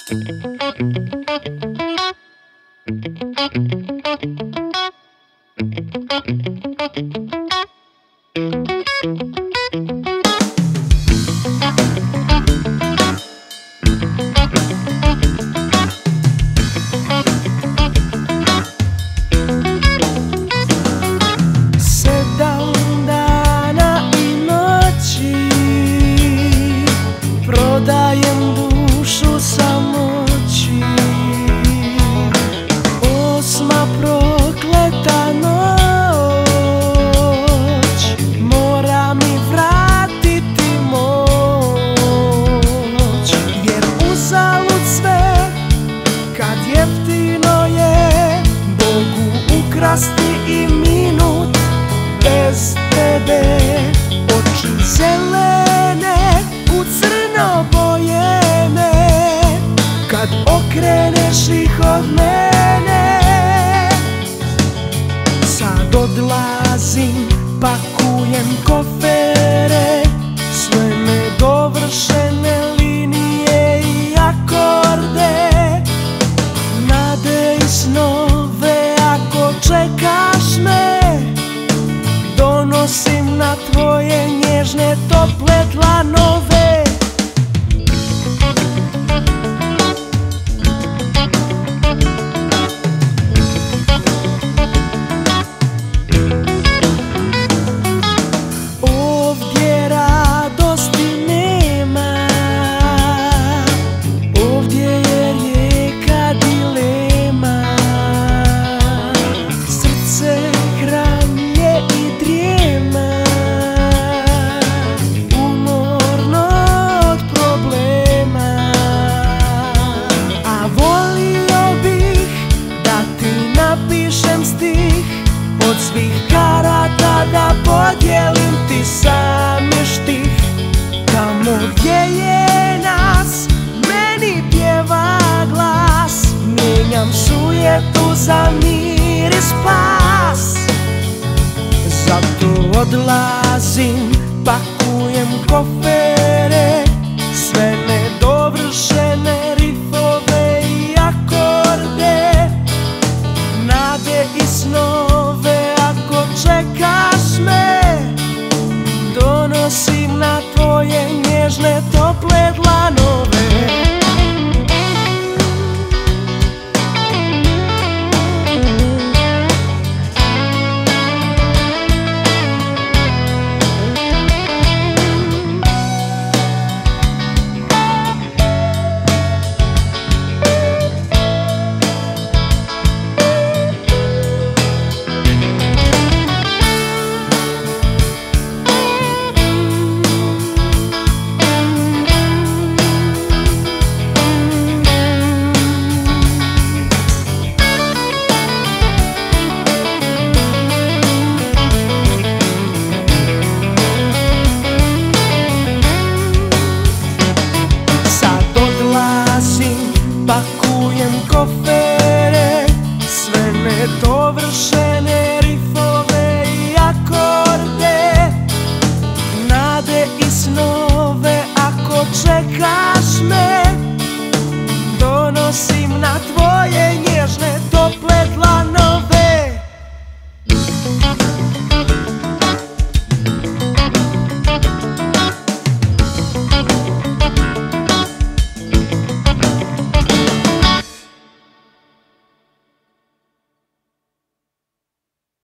Prodajem dušu samoći. Osma prokleta noć, mora mi vratiti moć. Jer uzalud sve kad jeftino je Bogu ukrasti i minut bez tebe. Oči zelene u crno bojene, kad okreneš ih od mene. Sad odlazim, pakujem kofere, sve nedovršene linije i akorde, nade i snove. Ako čekaš me, donosim na tvoje nježne tople dlanove. Ovdje radosti nema, ovdje je rijeka dilema. Srce hramlje i drijema, umorno od problema. A volio bih da ti napišem stih, od svih karata da podijelim ti sami štih. Tamo gdje je nas, meni pjeva glas, mijenjam sujetu za mir i spas. Zato odlazim, pakujem kofere, sve nedovršene rifove i akorde, nade i snove. Ako čekaš me, donosim na tvoje nježne tople dlanove. Pakujem kofere, sve nedovršene